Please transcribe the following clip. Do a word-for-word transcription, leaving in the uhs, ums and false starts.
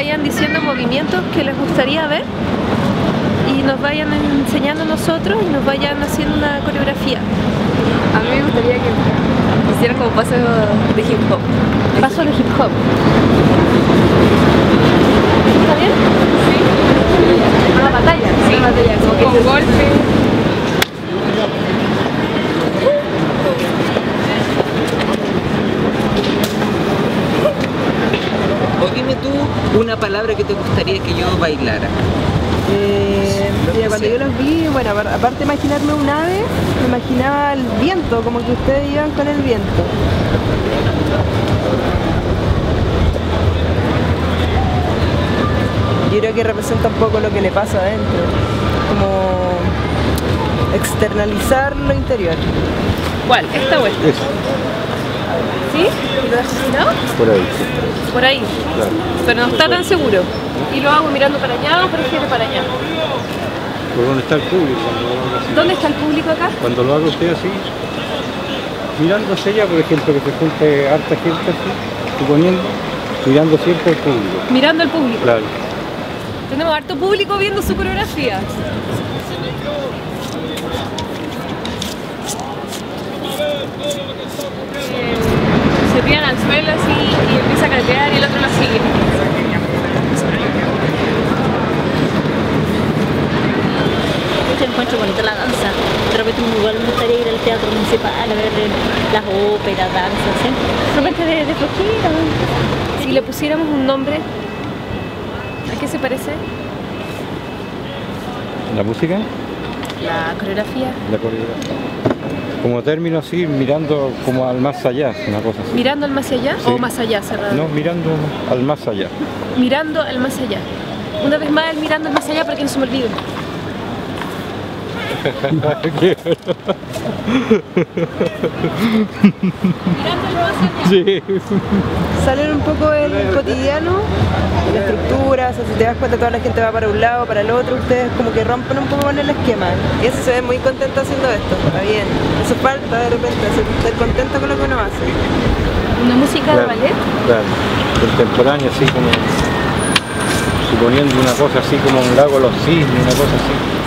vayan diciendo movimientos que les gustaría ver y nos vayan enseñando a nosotros y nos vayan haciendo una coreografía. A mí me gustaría que hicieran como pasos de hip hop. Pasos de hip hop. ¿Está bien? Sí. Una batalla. Sí. Una batalla. Como que Con golpe. O dime tú una palabra que te gustaría que yo bailara. Eh, mira, cuando yo los vi, bueno, aparte de imaginarme un ave, me imaginaba el viento, como que ustedes iban con el viento. Yo creo que representa un poco lo que le pasa adentro, como externalizar lo interior. ¿Cuál? ¿Esta o esta? Eso, ¿Sí? ¿Lo has asesinado? por ahí. Por ahí. Claro. Pero no está tan seguro. ¿Y lo hago mirando para allá o prefiero para allá? ¿Por dónde está el público? Cuando lo hago así? ¿Dónde está el público acá? Cuando lo haga usted así, mirando hacia allá, por ejemplo, que se junte harta gente así, suponiendo, mirando siempre al público. Mirando al público. Claro. Tenemos harto público viendo su coreografía. Eh, se tiran al suelo así y empieza a carpear y el otro lo sigue. Yo encuentro bonita la danza. De repente igual me gustaría ir al teatro municipal a ver las óperas, danzas, ¿sí? De repente de, de flojera. Si le pusiéramos un nombre, ¿a qué se parece? ¿La música? La coreografía. La coreografía. Como término así, mirando como al más allá, una cosa así. ¿Mirando al más allá Sí. o más allá cerrado? No, mirando al más allá. Mirando al más allá. Una vez más, el mirando al más allá para que no se me olvide. Mirando al más allá. Sí. Salen un poco del cotidiano, de la estructura, o sea, si te das cuenta toda la gente va para un lado, para el otro, ustedes como que rompen un poco con el esquema. Y eso se ve muy contento haciendo esto, está bien. Eso falta de repente, estar contento con lo que uno hace. ¿Una música de Claro, ballet? claro, contemporánea, así como suponiendo una cosa así como un lago de los cisnes, una cosa así.